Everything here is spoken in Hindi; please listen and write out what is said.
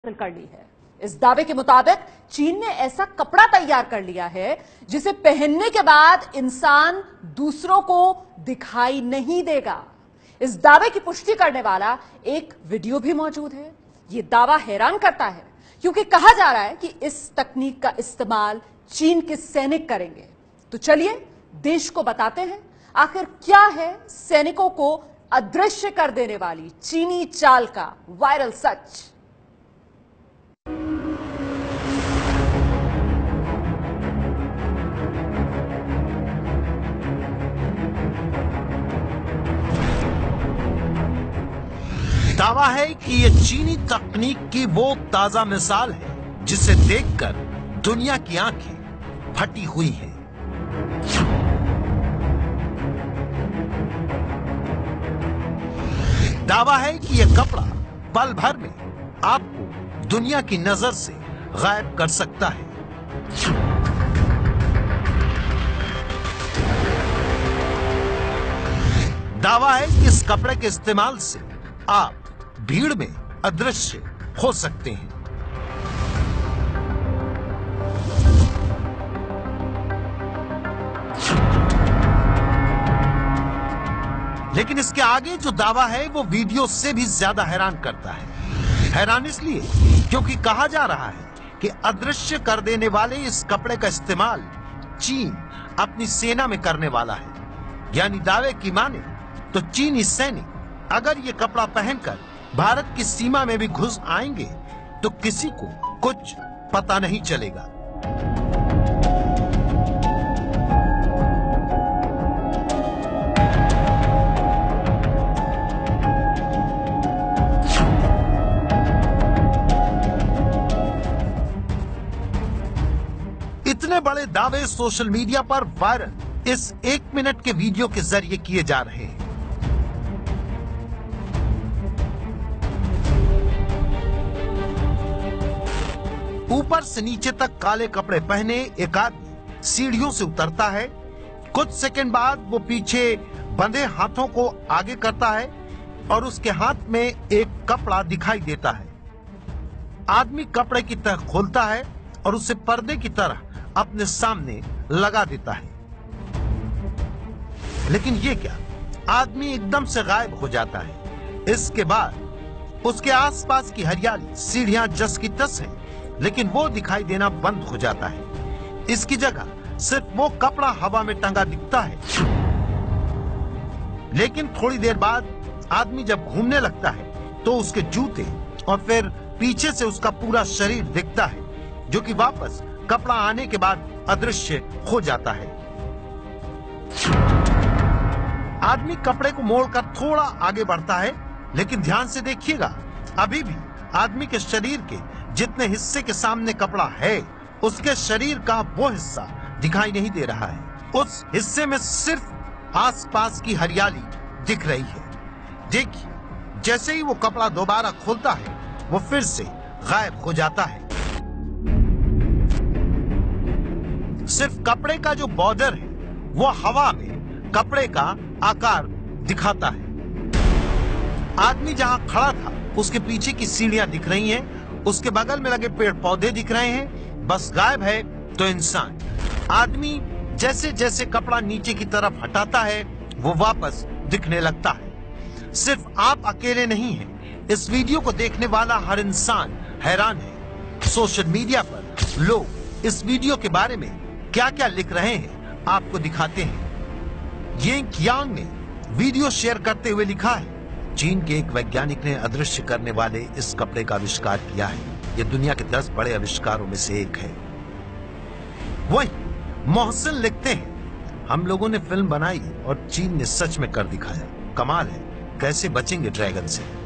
हासिल कर ली है। इस दावे के मुताबिक चीन ने ऐसा कपड़ा तैयार कर लिया है जिसे पहनने के बाद इंसान दूसरों को दिखाई नहीं देगा। इस दावे की पुष्टि करने वाला एक वीडियो भी मौजूद है। यह दावा हैरान करता है क्योंकि कहा जा रहा है कि इस तकनीक का इस्तेमाल चीन के सैनिक करेंगे। तो चलिए देश को बताते हैं आखिर क्या है सैनिकों को अदृश्य कर देने वाली चीनी चाल का वायरल सच। दावा है कि ये चीनी तकनीक की वो ताजा मिसाल है जिसे देखकर दुनिया की आंखें फटी हुई हैं। दावा है कि यह कपड़ा पल भर में आपको दुनिया की नजर से गायब कर सकता है। दावा है कि इस कपड़े के इस्तेमाल से आप भीड़ में अदृश्य हो सकते हैं। लेकिन इसके आगे जो दावा है वो वीडियो से भी ज्यादा हैरान करता है। हैरान इसलिए क्योंकि कहा जा रहा है कि अदृश्य कर देने वाले इस कपड़े का इस्तेमाल चीन अपनी सेना में करने वाला है। यानी दावे की माने तो चीनी सैनिक अगर ये कपड़ा पहनकर भारत की सीमा में भी घुस आएंगे तो किसी को कुछ पता नहीं चलेगा। इतने बड़े दावे सोशल मीडिया पर वायरल इस 1 मिनट के वीडियो के जरिए किए जा रहे हैं। ऊपर से नीचे तक काले कपड़े पहने एक आदमी सीढ़ियों से उतरता है। कुछ सेकंड बाद वो पीछे बंधे हाथों को आगे करता है और उसके हाथ में एक कपड़ा दिखाई देता है। आदमी कपड़े की तह खोलता है और उसे पर्दे की तरह अपने सामने लगा देता है। लेकिन ये क्या, आदमी एकदम से गायब हो जाता है। इसके बाद उसके आसपास की हरियाली, सीढ़ियां जस की तस है, लेकिन वो दिखाई देना बंद हो जाता है। इसकी जगह सिर्फ वो कपड़ा हवा में टंगा दिखता है। लेकिन थोड़ी देर बाद आदमी जब घूमने लगता है तो उसके जूते और फिर पीछे से उसका पूरा शरीर दिखता है, जो कि वापस कपड़ा आने के बाद अदृश्य हो जाता है। आदमी कपड़े को मोड़कर थोड़ा आगे बढ़ता है, लेकिन ध्यान से देखिएगा, अभी भी आदमी के शरीर के जितने हिस्से के सामने कपड़ा है उसके शरीर का वो हिस्सा दिखाई नहीं दे रहा है। उस हिस्से में सिर्फ आसपास की हरियाली दिख रही है। देखिए, जैसे ही वो कपड़ा दोबारा खोलता है वो फिर से गायब हो जाता है। सिर्फ कपड़े का जो बॉर्डर है वो हवा में कपड़े का आकार दिखाता है। आदमी जहां खड़ा था उसके पीछे की सीढ़ियां दिख रही हैं, उसके बगल में लगे पेड़ पौधे दिख रहे हैं, बस गायब है तो इंसान। आदमी जैसे जैसे कपड़ा नीचे की तरफ हटाता है वो वापस दिखने लगता है। सिर्फ आप अकेले नहीं हैं, इस वीडियो को देखने वाला हर इंसान हैरान है। सोशल मीडिया पर लोग इस वीडियो के बारे में क्या क्या लिख रहे हैं आपको दिखाते हैं। येंग यांग ने वीडियो शेयर करते हुए लिखा है, चीन के एक वैज्ञानिक ने अदृश्य करने वाले इस कपड़े का आविष्कार किया है। यह दुनिया के 10 बड़े आविष्कारों में से एक है। वही मोहसिन लिखते हैं, हम लोगों ने फिल्म बनाई और चीन ने सच में कर दिखाया। कमाल है, कैसे बचेंगे ड्रैगन से।